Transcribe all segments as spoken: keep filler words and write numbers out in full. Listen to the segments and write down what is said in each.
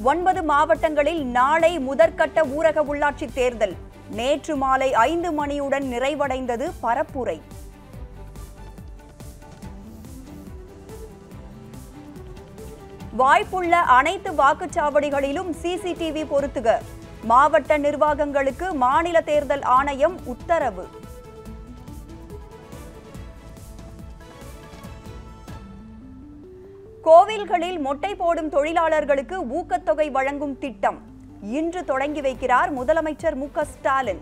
ஒன்பது மாவட்டங்களில் நாளை முதற்கட்ட ஊரக உள்ளாட்சி தேர்தல். நேற்று மாலை ஐந்து மணியுடன் நிறைவடைந்தது பரப்புரை. வாய்ப்புள்ள அனைத்து வாக்குச்சாவடிகளிலும் சிசிடிவி பொருத்துக. மாவட்ட நிர்வாகங்களுக்கு மாநில தேர்தல் ஆணையம் உத்தரவு. கோவில்களில் மொட்டை போடும் தொழிலாளர்களுக்கு ஊக்கத்தொகை வழங்கும் திட்டம் இன்று தொடங்கி வைக்கிறார் முதலமைச்சர் மு க ஸ்டாலின்.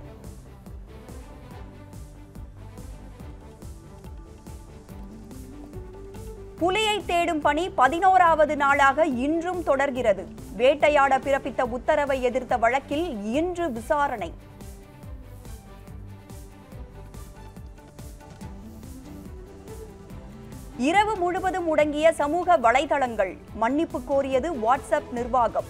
புலியை தேடும் பணி பதினோராவது நாளாக இன்றும் தொடர்கிறது. வேட்டையாட பிறப்பித்த உத்தரவை எதிர்த்த வழக்கில் இன்று விசாரணை. இரவு முழுவதும் முடங்கிய சமூக வலைதளங்கள். மன்னிப்பு கோரியது வாட்ஸ்அப் நிர்வாகம்.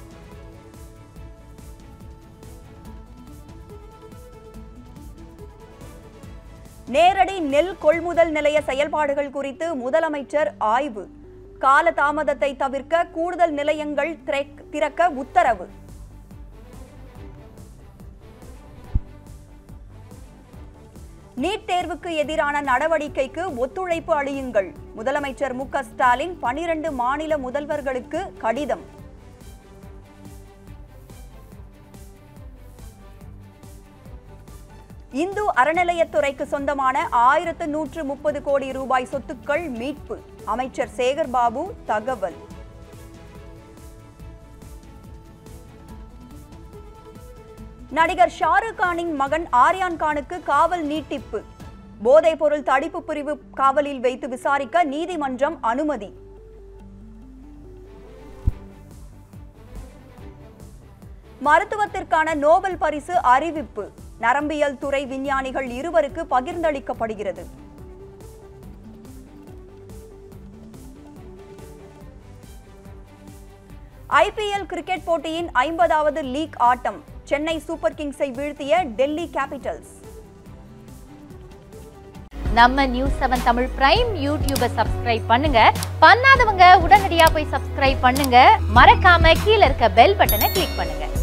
நேரடி நெல் கொள்முதல் நிலைய செயல்பாடுகள் குறித்து முதலமைச்சர் ஆய்வு. கால தாமதத்தை தவிர்க்க கூடுதல் நிலையங்கள் திறக்க உத்தரவு. நீட் தேர்வுக்கு எதிரான நடவடிக்கைக்கு ஒத்துழைப்பு அளியுங்கள். முதலமைச்சர் மு க ஸ்டாலின் பனிரண்டு மாநில முதல்வர்களுக்கு கடிதம். இந்து அறநிலையத்துறைக்கு சொந்தமான ஆயிரத்து நூற்று முப்பது கோடி ரூபாய் சொத்துக்கள் மீட்பு. அமைச்சர் சேகர் பாபு தகவல். நடிகர் ஷாருக் கானின் மகன் ஆர்யான் கானுக்கு காவல் நீட்டிப்பு. போதைப் பொருள் தடுப்பு பிரிவு காவலில் வைத்து விசாரிக்க நீதிமன்றம் அனுமதி. மருத்துவத்திற்கான நோபல் பரிசு அறிவிப்பு. நரம்பியல் துறை விஞ்ஞானிகள் இருவருக்கு பகிர்ந்தளிக்கப்படுகிறது. ஐ பி எல் கிரிக்கெட் போட்டியின் ஐம்பதாவது லீக் ஆட்டம். சென்னை சூப்பர் கிங்ஸை வீழ்த்திய டெல்லி கேபிட்டல்ஸ். நம்ம நியூஸ் செவன் தமிழ் பிரைம் யூடியூபை சப்ஸ்கிரைப் பண்ணுங்க. பண்ணாதவங்க உடனடியா போய் சப்ஸ்கிரைப் பண்ணுங்க. மறக்காம கீழ இருக்க பெல் பட்டனை கிளிக் பண்ணுங்க.